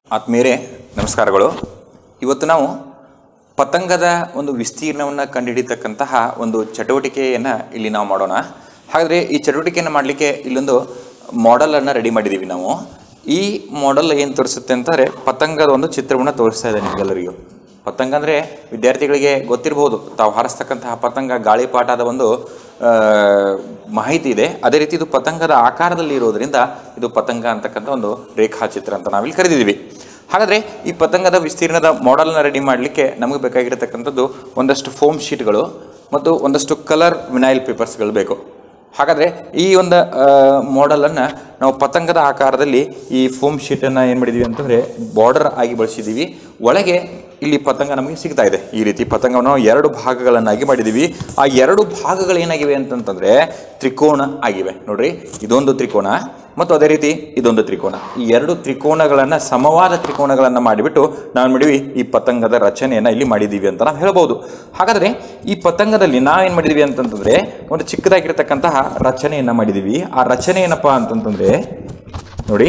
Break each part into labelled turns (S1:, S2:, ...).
S1: ಆತ್ಮೀಯರೇ ನಮಸ್ಕಾರಗಳು. ಇವತ್ತು ನಾವು ಪತಂಗದ ಒಂದು ವಿಸ್ತೀರ್ಣವನ್ನು ಕಂಡುಹಿಡಿಯತಕ್ಕಂತಹ ಒಂದು ಚಟುವಟಿಕೆಯನ್ನು ಇಲ್ಲಿ ನಾವು ಮಾಡೋಣ. ಹಾಗಾದರೆ ಈ ಚಟುವಟಿಕೆಯನ್ನು ಮಾಡಲಿಕ್ಕೆ ಇಲ್ಲೊಂದು ಮಾಡೆಲನ್ನು ರೆಡಿ ಮಾಡಿದ್ದೀವಿ ನಾವು. ಈ ಮಾಡೆಲ್ ಏನು ತೋರಿಸುತ್ತೆ ಅಂತಂದರೆ ಪತಂಗದ ಒಂದು ಚಿತ್ರವನ್ನು ತೋರಿಸ್ತಾ ಇದೆ ನಿಮಗೆಲ್ಲರಿಗೂ. ಪತಂಗ ಅಂದರೆ ವಿದ್ಯಾರ್ಥಿಗಳಿಗೆ ಗೊತ್ತಿರಬಹುದು, ತಾವು ಹಾರಿಸ್ತಕ್ಕಂತಹ ಪತಂಗ ಗಾಳಿಪಾಟದ ಒಂದು ಮಾಹಿತಿ ಇದೆ. ಅದೇ ರೀತಿ ಇದು ಪತಂಗದ ಆಕಾರದಲ್ಲಿ ಇರೋದರಿಂದ ಇದು ಪತಂಗ ಅಂತಕ್ಕಂಥ ಒಂದು ರೇಖಾಚಿತ್ರ ಅಂತ ನಾವಿಲ್ಲಿ ಕರೆದಿದ್ದೀವಿ. ಹಾಗಾದರೆ ಈ ಪತಂಗದ ವಿಸ್ತೀರ್ಣದ ಮಾಡೆಲ್ನ ರೆಡಿ ಮಾಡಲಿಕ್ಕೆ ನಮಗೆ ಬೇಕಾಗಿರತಕ್ಕಂಥದ್ದು ಒಂದಷ್ಟು ಫೋಮ್ ಶೀಟ್ಗಳು ಮತ್ತು ಒಂದಷ್ಟು ಕಲರ್ ವಿನೈಲ್ ಪೇಪರ್ಸ್ಗಳು ಬೇಕು. ಹಾಗಾದರೆ ಈ ಒಂದು ಮಾಡೆಲನ್ನು ನಾವು ಪತಂಗದ ಆಕಾರದಲ್ಲಿ ಈ ಫೋಮ್ ಶೀಟನ್ನು ಏನು ಮಾಡಿದ್ದೀವಿ ಅಂತಂದರೆ ಬಾರ್ಡರ್ ಆಗಿ ಬಳಸಿದ್ದೀವಿ. ಒಳಗೆ ಇಲ್ಲಿ ಪತಂಗ ನಮಗೆ ಸಿಗ್ತಾ ಇದೆ. ಈ ರೀತಿ ಪತಂಗವನ್ನು ಎರಡು ಭಾಗಗಳನ್ನಾಗಿ ಮಾಡಿದ್ದೀವಿ. ಆ ಎರಡು ಭಾಗಗಳು ಏನಾಗಿವೆ ಅಂತಂತಂದರೆ ತ್ರಿಕೋನ ಆಗಿವೆ. ನೋಡ್ರಿ, ಇದೊಂದು ತ್ರಿಕೋನ ಮತ್ತು ಅದೇ ರೀತಿ ಇದೊಂದು ತ್ರಿಕೋನ. ಈ ಎರಡು ತ್ರಿಕೋನಗಳನ್ನು ಸಮವಾದ ತ್ರಿಕೋನಗಳನ್ನು ಮಾಡಿಬಿಟ್ಟು ನಾವು ಮಾಡಿದ್ವಿ ಈ ಪತಂಗದ ರಚನೆಯನ್ನು ಇಲ್ಲಿ ಮಾಡಿದ್ದೀವಿ ಅಂತ ನಾವು ಹೇಳ್ಬೋದು. ಹಾಗಾದರೆ ಈ ಪತಂಗದಲ್ಲಿ ನಾವೇನು ಮಾಡಿದ್ದೀವಿ ಅಂತಂತಂದರೆ ಒಂದು ಚಿಕ್ಕದಾಗಿರ್ತಕ್ಕಂತಹ ರಚನೆಯನ್ನು ಮಾಡಿದ್ದೀವಿ. ಆ ರಚನೆ ಏನಪ್ಪ ಅಂತಂತಂದರೆ ನೋಡಿ,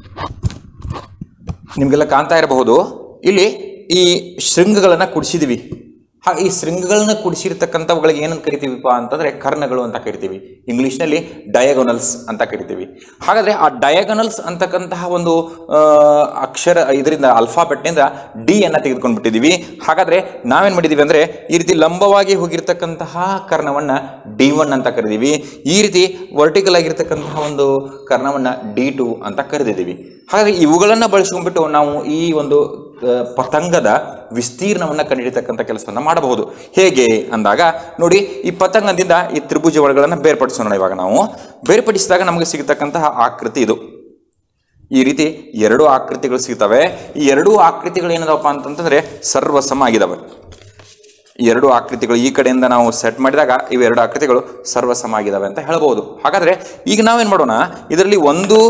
S1: ನಿಮಗೆಲ್ಲ ಕಾಣ್ತಾ ಇರಬಹುದು, ಇಲ್ಲಿ ಈ ಶೃಂಗಗಳನ್ನು ಕುಡಿಸಿದ್ದೀವಿ. ಈ ಶೃಂಗಗಳನ್ನ ಕುಡಿಸಿರ್ತಕ್ಕಂಥವುಗಳಿಗೆ ಏನಂತ ಕರಿತೀವಿಪ್ಪ ಅಂತಂದರೆ ಕರ್ಣಗಳು ಅಂತ ಕರಿತೀವಿ. ಇಂಗ್ಲೀಷ್ನಲ್ಲಿ ಡಯಾಗೋನಲ್ಸ್ ಅಂತ ಕರಿತೀವಿ. ಹಾಗಾದರೆ ಆ ಡಯಾಗೋನಲ್ಸ್ ಅಂತಕ್ಕಂತಹ ಒಂದು ಅಕ್ಷರ ಇದರಿಂದ ಅಲ್ಫಾಬೆಟ್ನಿಂದ ಡಿ ಅನ್ನು ತೆಗೆದುಕೊಂಡ್ಬಿಟ್ಟಿದ್ದೀವಿ. ಹಾಗಾದರೆ ನಾವೇನು ಮಾಡಿದ್ದೀವಿ ಅಂದರೆ ಈ ರೀತಿ ಲಂಬವಾಗಿ ಹೋಗಿರ್ತಕ್ಕಂತಹ ಕರ್ಣವನ್ನು D1 ಅಂತ ಕರಿತೀವಿ. ಈ ರೀತಿ ವರ್ಟಿಕಲ್ ಆಗಿರ್ತಕ್ಕಂತಹ ಒಂದು ಕರ್ಣವನ್ನು D2 ಅಂತ ಕರೆದಿದ್ದೀವಿ. ಹಾಗಾಗಿ ಇವುಗಳನ್ನು ಬಳಸ್ಕೊಂಡ್ಬಿಟ್ಟು ನಾವು ಈ ಒಂದು ಪತಂಗದ ವಿಸ್ತೀರ್ಣವನ್ನು ಕಂಡುಹಿಡಿತಕ್ಕಂಥ ಕೆಲಸವನ್ನು ಮಾಡಬಹುದು. ಹೇಗೆ ಅಂದಾಗ ನೋಡಿ, ಈ ಪತಂಗದಿಂದ ಈ ತ್ರಿಭುಜ ಒಳಗಳನ್ನು ಬೇರ್ಪಡಿಸೋಣ. ಇವಾಗ ನಾವು ಬೇರ್ಪಡಿಸಿದಾಗ ನಮಗೆ ಸಿಗತಕ್ಕಂತಹ ಆಕೃತಿ ಇದು. ಈ ರೀತಿ ಎರಡು ಆಕೃತಿಗಳು ಸಿಗ್ತವೆ. ಈ ಎರಡೂ ಆಕೃತಿಗಳು ಏನದಪ್ಪ ಅಂತಂತಂದರೆ ಸರ್ವಸಮ ಆಗಿದ್ದಾವೆ. ಈ ಎರಡು ಆಕೃತಿಗಳು ಈ ಕಡೆಯಿಂದ ನಾವು ಸೆಟ್ ಮಾಡಿದಾಗ ಇವೆರಡು ಆಕೃತಿಗಳು ಸರ್ವಸಮ ಆಗಿದ್ದಾವೆ ಅಂತ ಹೇಳ್ಬೋದು. ಹಾಗಾದರೆ ಈಗ ನಾವೇನು ಮಾಡೋಣ, ಇದರಲ್ಲಿ ಒಂದು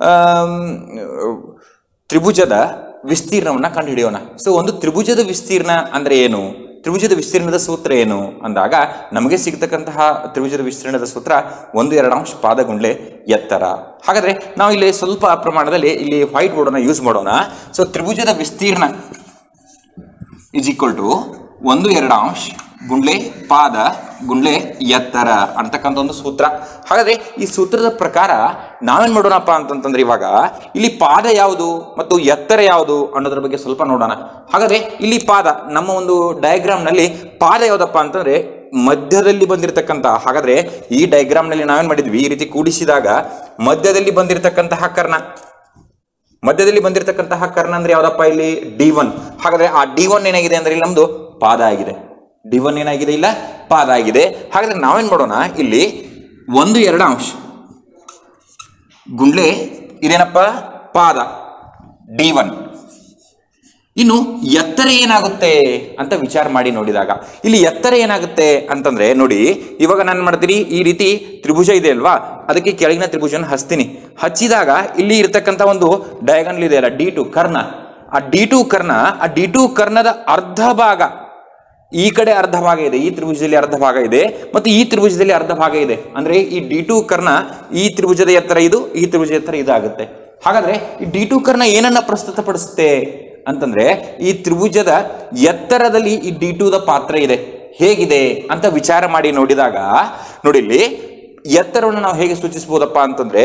S1: ತ್ರಿಭುಜದ ವಿಸ್ತೀರ್ಣವನ್ನು ಕಂಡುಹಿಡಿಯೋಣ. ಸೊ ಒಂದು ತ್ರಿಭುಜದ ವಿಸ್ತೀರ್ಣ ಅಂದರೆ ಏನು, ತ್ರಿಭುಜದ ವಿಸ್ತೀರ್ಣದ ಸೂತ್ರ ಏನು ಅಂದಾಗ ನಮಗೆ ಸಿಗ್ತಕ್ಕಂತಹ ತ್ರಿಭುಜದ ವಿಸ್ತೀರ್ಣದ ಸೂತ್ರ 1/2 ಪಾದಗುಂಡ್ಲೆ ಎತ್ತರ. ಹಾಗಾದರೆ ನಾವು ಇಲ್ಲಿ ಸ್ವಲ್ಪ ಪ್ರಮಾಣದಲ್ಲಿ ಇಲ್ಲಿ ವೈಟ್ ಬೋರ್ಡನ್ನು ಯೂಸ್ ಮಾಡೋಣ. ಸೊ ತ್ರಿಭುಜದ ವಿಸ್ತೀರ್ಣ ಇಸ್ ಈಕ್ವಲ್ ಟು 1/2 ಗುಂಡ್ಲೆ ಪಾದ ಗುಂಡ್ಲೆ ಎತ್ತರ ಅಂತಕ್ಕಂಥ ಒಂದು ಸೂತ್ರ. ಹಾಗಾದರೆ ಈ ಸೂತ್ರದ ಪ್ರಕಾರ ನಾವೇನು ಮಾಡೋಣಪ್ಪ ಅಂತಂತಂದ್ರೆ ಇವಾಗ ಇಲ್ಲಿ ಪಾದ ಯಾವುದು ಮತ್ತು ಎತ್ತರ ಯಾವುದು ಅನ್ನೋದ್ರ ಬಗ್ಗೆ ಸ್ವಲ್ಪ ನೋಡೋಣ. ಹಾಗಾದರೆ ಇಲ್ಲಿ ಪಾದ, ನಮ್ಮ ಒಂದು ಡಯಾಗ್ರಾಮ್ನಲ್ಲಿ ಪಾದ ಯಾವುದಪ್ಪ ಅಂತಂದರೆ ಮಧ್ಯದಲ್ಲಿ ಬಂದಿರತಕ್ಕಂಥ. ಹಾಗಾದರೆ ಈ ಡಯಾಗ್ರಾಮ್ನಲ್ಲಿ ನಾವೇನು ಮಾಡಿದ್ವಿ, ಈ ರೀತಿ ಕೂಡಿಸಿದಾಗ ಮಧ್ಯದಲ್ಲಿ ಬಂದಿರತಕ್ಕಂತಹ ಕರ್ಣ, ಮಧ್ಯದಲ್ಲಿ ಬಂದಿರತಕ್ಕಂತಹ ಕರ್ಣ ಅಂದರೆ ಯಾವುದಪ್ಪ, ಇಲ್ಲಿ D1. ಹಾಗಾದರೆ ಆ D1 ಏನಾಗಿದೆ ಅಂದರೆ ಇಲ್ಲಿ ನಮ್ಮದು ಪಾದ ಆಗಿದೆ. D1 ಏನಾಗಿದೆ, ಇಲ್ಲ ಪಾದ ಆಗಿದೆ. ಹಾಗಾದರೆ ನಾವೇನು ಮಾಡೋಣ, ಇಲ್ಲಿ 1/2 ಗುಂಡ್ಲೆ ಇದೇನಪ್ಪ ಪಾದ D1. ಇನ್ನು ಎತ್ತರ ಏನಾಗುತ್ತೆ ಅಂತ ವಿಚಾರ ಮಾಡಿ ನೋಡಿದಾಗ ಇಲ್ಲಿ ಎತ್ತರ ಏನಾಗುತ್ತೆ ಅಂತಂದ್ರೆ ನೋಡಿ, ಇವಾಗ ನಾನು ಮಾಡ್ತೀನಿ ಈ ರೀತಿ ತ್ರಿಭುಜ ಇದೆ ಅಲ್ವಾ, ಅದಕ್ಕೆ ಕೆಳಗಿನ ತ್ರಿಭುಜನ ಹಚ್ತೀನಿ. ಹಚ್ಚಿದಾಗ ಇಲ್ಲಿ ಇರತಕ್ಕಂಥ ಒಂದು ಡಯಾಗನಲ್ ಇದೆ ಅಲ್ಲ, D2 ಕರ್ಣ. ಆ D2 ಕರ್ಣದ ಅರ್ಧ ಭಾಗ ಈ ಕಡೆ ಅರ್ಧ ಭಾಗ ಇದೆ, ಈ ತ್ರಿಭುಜದಲ್ಲಿ ಅರ್ಧ ಭಾಗ ಇದೆ ಮತ್ತು ಈ ತ್ರಿಭುಜದಲ್ಲಿ ಅರ್ಧ ಭಾಗ ಇದೆ. ಅಂದ್ರೆ ಈ D2 ಕರ್ಣ ಈ ತ್ರಿಭುಜದ ಎತ್ತರ ಇದು, ಈ ತ್ರಿಭುಜದ ಎತ್ತರ ಇದಾಗುತ್ತೆ. ಹಾಗಾದ್ರೆ ಈ D2 ಕರ್ಣ ಏನನ್ನ ಪ್ರಸ್ತುತಪಡಿಸುತ್ತೆ ಅಂತಂದ್ರೆ ಈ ತ್ರಿಭುಜದ ಎತ್ತರದಲ್ಲಿ ಈ D2ದ ಪಾತ್ರ ಇದೆ. ಹೇಗಿದೆ ಅಂತ ವಿಚಾರ ಮಾಡಿ ನೋಡಿದಾಗ ನೋಡಿ, ಇಲ್ಲಿ ಎತ್ತರವನ್ನು ನಾವು ಹೇಗೆ ಸೂಚಿಸಬಹುದಪ್ಪ ಅಂತಂದ್ರೆ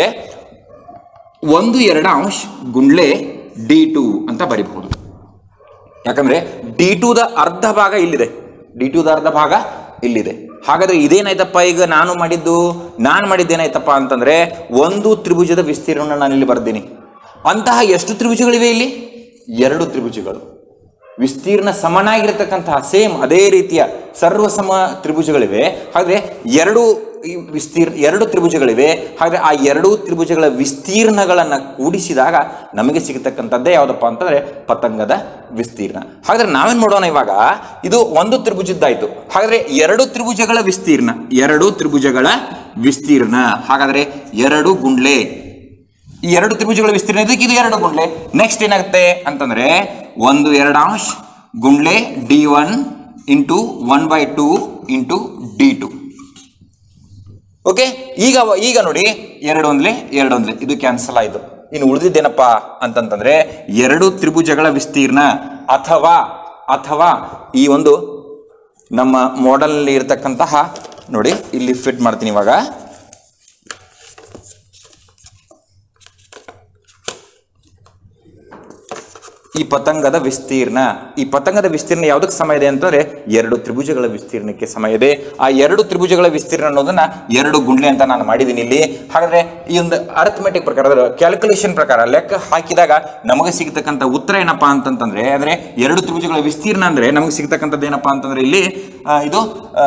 S1: 1/2 ಗುಂಡ್ಲೆ D2 ಅಂತ ಬರೀಬಹುದು. ಯಾಕಂದ್ರೆ D2ದ ಅರ್ಧ ಭಾಗ ಇಲ್ಲಿದೆ, D2ದ ಅರ್ಧ ಭಾಗ ಇಲ್ಲಿದೆ. ಹಾಗಾದ್ರೆ ಇದೇನಾಯ್ತಪ್ಪ, ಈಗ ನಾನು ಮಾಡಿದ್ದೇನಾಯ್ತಪ್ಪ ಅಂತಂದ್ರೆ ಒಂದು ತ್ರಿಭುಜದ ವಿಸ್ತೀರ್ಣವನ್ನು ನಾನು ಇಲ್ಲಿ ಬರ್ತೀನಿ. ಅಂತಹ ಎಷ್ಟು ತ್ರಿಭುಜಗಳಿವೆ ಇಲ್ಲಿ, 2 ತ್ರಿಭುಜಗಳು. ವಿಸ್ತೀರ್ಣ ಸಮನಾಗಿರತಕ್ಕಂತಹ ಸೇಮ್ ಅದೇ ರೀತಿಯ ಸರ್ವಸಮ ತ್ರಿಭುಜಗಳಿವೆ. ಹಾಗಾದ್ರೆ ಎರಡು ತ್ರಿಭುಜಗಳಿವೆ. ಹಾಗಾದ್ರೆ ಆ 2 ತ್ರಿಭುಜಗಳ ವಿಸ್ತೀರ್ಣಗಳನ್ನು ಕೂಡಿಸಿದಾಗ ನಮಗೆ ಸಿಗತಕ್ಕಂಥದ್ದೇ ಯಾವುದಪ್ಪ ಅಂತಂದ್ರೆ ಪತಂಗದ ವಿಸ್ತೀರ್ಣ. ಹಾಗಾದ್ರೆ ನಾವೇನ್ ಮಾಡೋಣ, ಇವಾಗ ಇದು ಒಂದು ತ್ರಿಭುಜದ್ದಾಯ್ತು. ಹಾಗಾದ್ರೆ 2 ತ್ರಿಭುಜಗಳ ವಿಸ್ತೀರ್ಣ ಹಾಗಾದ್ರೆ 2 ಗುಂಡ್ಲೆ, ಈ 2 ತ್ರಿಭುಜಗಳ ವಿಸ್ತೀರ್ಣ ಇದಕ್ಕೆ ಇದು 2 ಗುಂಡ್ಲೆ. ನೆಕ್ಸ್ಟ್ ಏನಾಗುತ್ತೆ ಅಂತಂದ್ರೆ 1/2 ಗುಂಡ್ಲೆ D1 into 1/2 into D2. Okay, ಈಗ ನೋಡಿ 2 1 ಇದು ಕ್ಯಾನ್ಸಲ್ ಆಯಿತು. ಇನ್ನು ಉಳಿದಿದ್ದೇನಪ್ಪ ಅಂತಂತಂದ್ರೆ ಎರಡು ತ್ರಿಭುಜಗಳ ವಿಸ್ತೀರ್ಣ ಅಥವಾ ಈ ಒಂದು ನಮ್ಮ ಮಾಡೆಲ್ನಲ್ಲಿ ಇರತಕ್ಕಂತಹ ನೋಡಿ ಇಲ್ಲಿ ಫಿಟ್ ಮಾಡ್ತೀನಿ ಇವಾಗ ಈ ಪತಂಗದ ವಿಸ್ತೀರ್ಣ ಯಾವುದಕ್ಕೆ ಸಮ ಇದೆ ಅಂತಂದ್ರೆ ಎರಡು ತ್ರಿಭುಜಗಳ ವಿಸ್ತೀರ್ಣಕ್ಕೆ ಸಮ ಇದೆ. ಆ ಎರಡು ತ್ರಿಭುಜಗಳ ವಿಸ್ತೀರ್ಣ ಅನ್ನೋದನ್ನ ಎರಡು ಗುಂಡ್ಲೆ ಅಂತ ನಾನು ಮಾಡಿದ್ದೀನಿ ಇಲ್ಲಿ. ಹಾಗಾದ್ರೆ ಈ ಒಂದು ಅರ್ಥಮೆಟಿಕ್ ಪ್ರಕಾರ ಕ್ಯಾಲ್ಕುಲೇಷನ್ ಪ್ರಕಾರ ಲೆಕ್ಕ ಹಾಕಿದಾಗ ನಮಗೆ ಸಿಗತಕ್ಕಂಥ ಉತ್ತರ ಏನಪ್ಪಾ ಅಂತಂತಂದ್ರೆ ಅಂದ್ರೆ ಎರಡು ತ್ರಿಭುಜಗಳ ವಿಸ್ತೀರ್ಣ ಅಂದ್ರೆ ನಮಗೆ ಸಿಗತಕ್ಕಂಥದ್ದು ಏನಪ್ಪಾ ಅಂತಂದ್ರೆ ಇಲ್ಲಿ ಇದು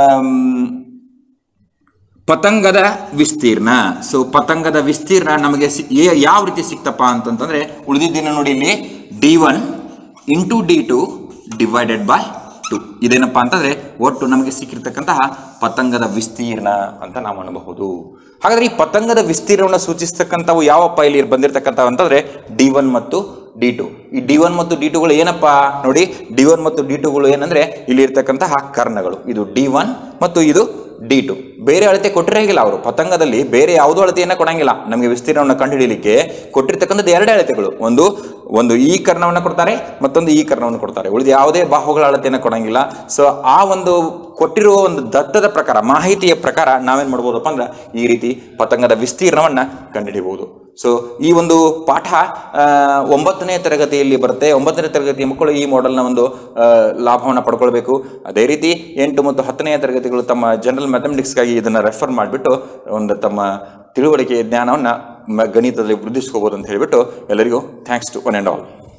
S1: ಪತಂಗದ ವಿಸ್ತೀರ್ಣ. ಸೊ ಪತಂಗದ ವಿಸ್ತೀರ್ಣ ನಮಗೆ ಯಾವ ರೀತಿ ಸಿಕ್ತಪ್ಪ ಅಂತಂತಂದ್ರೆ ಉಳಿದಿದ್ದೇನೆ ನೋಡಿ ಇಲ್ಲಿ d1 into d2 divided by 2 ಇದೇನಪ್ಪ ಅಂತಂದ್ರೆ ಒಟ್ಟು ನಮಗೆ ಸಿಕ್ಕಿರ್ತಕ್ಕಂತಹ ಪತಂಗದ ವಿಸ್ತೀರ್ಣ ಅಂತ ನಾವು ಅನ್ನಬಹುದು. ಹಾಗಾದ್ರೆ ಈ ಪತಂಗದ ವಿಸ್ತೀರ್ಣವನ್ನು ಸೂಚಿಸ್ತಕ್ಕಂಥವು ಯಾವಪ್ಪ ಇಲ್ಲಿ ಬಂದಿರತಕ್ಕಂಥವು ಅಂತಂದ್ರೆ d1 ಮತ್ತು d2. ಈ d1 ಮತ್ತು d2ಗಳು ಏನಪ್ಪಾ ನೋಡಿ, d1 ಮತ್ತು d2ಗಳು ಏನಂದ್ರೆ ಇಲ್ಲಿ ಇರ್ತಕ್ಕಂತಹ ಕರ್ಣಗಳು. ಇದು d1 ಮತ್ತು ಇದು d2. ಬೇರೆ ಅಳತೆ ಕೊಟ್ಟಿರಂಗಿಲ್ಲ ಅವರು ಪತಂಗದಲ್ಲಿ, ಬೇರೆ ಯಾವುದೋ ಅಳತೆಯನ್ನ ಕೊಡಂಗಿಲ್ಲ. ನಮಗೆ ವಿಸ್ತೀರ್ಣವನ್ನು ಕಂಡುಹಿಡಿಯಲಿಕ್ಕೆ ಕೊಟ್ಟಿರ್ತಕ್ಕಂಥದ್ದು ಎರಡು ಅಳತೆಗಳು, ಒಂದು ಈ ಕರ್ಣವನ್ನು ಕೊಡ್ತಾರೆ, ಮತ್ತೊಂದು ಈ ಕರ್ಣವನ್ನು ಕೊಡ್ತಾರೆ. ಉಳಿದ ಯಾವುದೇ ಬಾಹುಗಳ ಅಳತೆಯನ್ನು ಕೊಡಂಗಿಲ್ಲ. ಸೊ ಆ ಒಂದು ಕೊಟ್ಟಿರುವ ಒಂದು ದತ್ತದ ಪ್ರಕಾರ, ಮಾಹಿತಿಯ ಪ್ರಕಾರ ನಾವೇನ್ ಮಾಡ್ಬೋದಪ್ಪ ಅಂದ್ರೆ ಈ ರೀತಿ ಪತಂಗದ ವಿಸ್ತೀರ್ಣವನ್ನ ಕಂಡುಹಿಡಿಯಬಹುದು. ಸೊ ಈ ಒಂದು ಪಾಠ 9ನೇ ತರಗತಿಯಲ್ಲಿ ಬರುತ್ತೆ. 9ನೇ ತರಗತಿಯ ಮಕ್ಕಳು ಈ ಮಾಡೆಲ್ನ ಒಂದು ಲಾಭವನ್ನು ಪಡ್ಕೊಳ್ಬೇಕು. ಅದೇ ರೀತಿ 8 ಮತ್ತು 10ನೇ ತರಗತಿಗಳು ತಮ್ಮ ಜನರಲ್ ಮ್ಯಾಥಮೆಟಿಕ್ಸ್ಗಾಗಿ ಇದನ್ನು ರೆಫರ್ ಮಾಡಿಬಿಟ್ಟು ಒಂದು ತಮ್ಮ ತಿಳುವಳಿಕೆ ಜ್ಞಾನವನ್ನು ಗಣಿತದಲ್ಲಿ ವೃದ್ಧಿಸ್ಕೋಬಹುದು ಅಂತ ಹೇಳಿಬಿಟ್ಟು ಎಲ್ಲರಿಗೂ thanks to one and all.